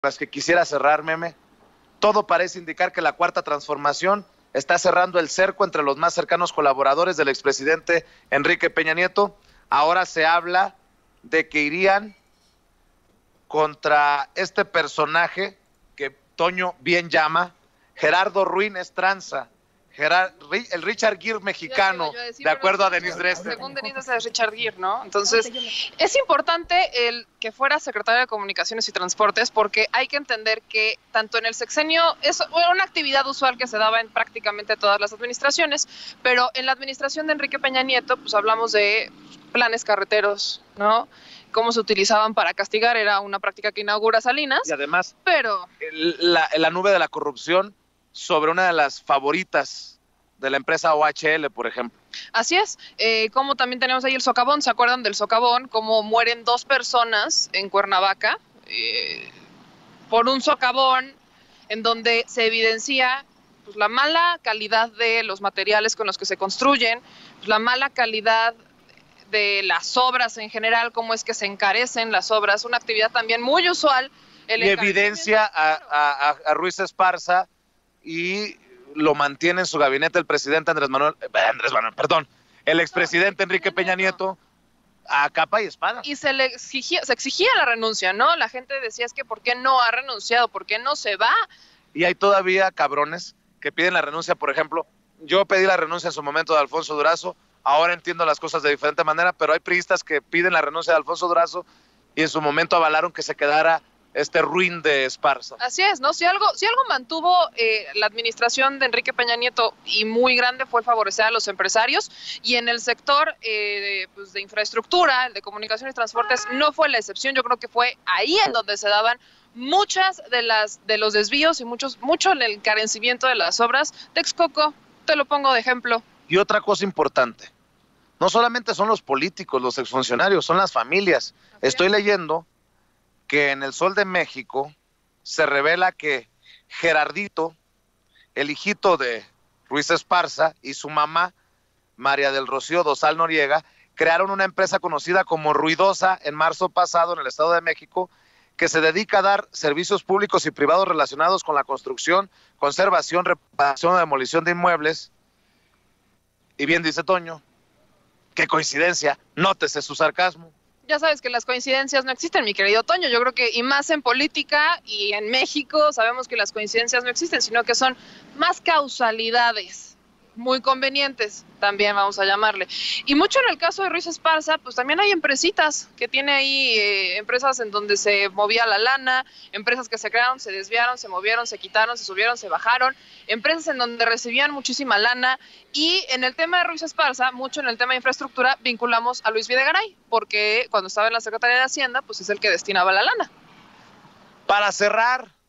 las que quisiera cerrar, Meme. Todo parece indicar que la Cuarta Transformación está cerrando el cerco entre los más cercanos colaboradores del expresidente Enrique Peña Nieto. Ahora se habla de que irían contra este personaje que Toño bien llama Gerardo Ruín Estranza, el Richard Gere mexicano, de acuerdo a Denise Dresser. Según Denise es Richard Gere, ¿no? Entonces, es importante el que fuera secretario de Comunicaciones y Transportes, porque hay que entender que tanto en el sexenio, es una actividad usual que se daba en prácticamente todas las administraciones, pero en la administración de Enrique Peña Nieto, pues hablamos de planes carreteros, ¿no? Cómo se utilizaban para castigar, era una práctica que inaugura Salinas. Y además, pero la nube de la corrupción sobre una de las favoritas de la empresa OHL, por ejemplo. Así es, como también tenemos ahí el socavón, ¿se acuerdan del socavón? Cómo mueren 2 personas en Cuernavaca por un socavón en donde se evidencia pues, la mala calidad de los materiales con los que se construyen, pues, la mala calidad de las obras en general, cómo es que se encarecen las obras, una actividad también muy usual. Y evidencia a Ruiz Esparza y lo mantiene en su gabinete el presidente el expresidente Enrique Peña Nieto a capa y espada. Y se exigía la renuncia, ¿no? La gente decía, es que ¿por qué no ha renunciado? ¿Por qué no se va? Y hay todavía cabrones que piden la renuncia, por ejemplo, yo pedí la renuncia en su momento de Alfonso Durazo, ahora entiendo las cosas de diferente manera, pero hay priistas que piden la renuncia de Alfonso Durazo y en su momento avalaron que se quedara este Ruín de Esparza. Así es, ¿no? Si algo mantuvo la administración de Enrique Peña Nieto y muy grande fue favorecer a los empresarios, y en el sector pues de infraestructura, el de comunicaciones y transportes, no fue la excepción. Yo creo que fue ahí en donde se daban muchas de los desvíos y mucho el encarecimiento de las obras. Texcoco, te lo pongo de ejemplo. Y otra cosa importante, no solamente son los políticos, los exfuncionarios, son las familias. Estoy leyendo que en El Sol de México se revela que Gerardito, el hijito de Ruiz Esparza, y su mamá, María del Rocío Dosal Noriega, crearon una empresa conocida como Ruidosa en marzo pasado en el Estado de México, que se dedica a dar servicios públicos y privados relacionados con la construcción, conservación, reparación o demolición de inmuebles. Y bien dice Toño, qué coincidencia, nótese su sarcasmo. Ya sabes que las coincidencias no existen, mi querido Toño. Yo creo que, y más en política y en México, sabemos que las coincidencias no existen, sino que son más causalidades muy convenientes, también vamos a llamarle. Y mucho en el caso de Ruiz Esparza, pues también hay empresitas que tiene ahí, empresas en donde se movía la lana, empresas que se crearon, se desviaron, se movieron, se quitaron, se subieron, se bajaron, empresas en donde recibían muchísima lana. Y en el tema de Ruiz Esparza, mucho en el tema de infraestructura, vinculamos a Luis Videgaray, porque cuando estaba en la Secretaría de Hacienda, pues es el que destinaba la lana. Para cerrar,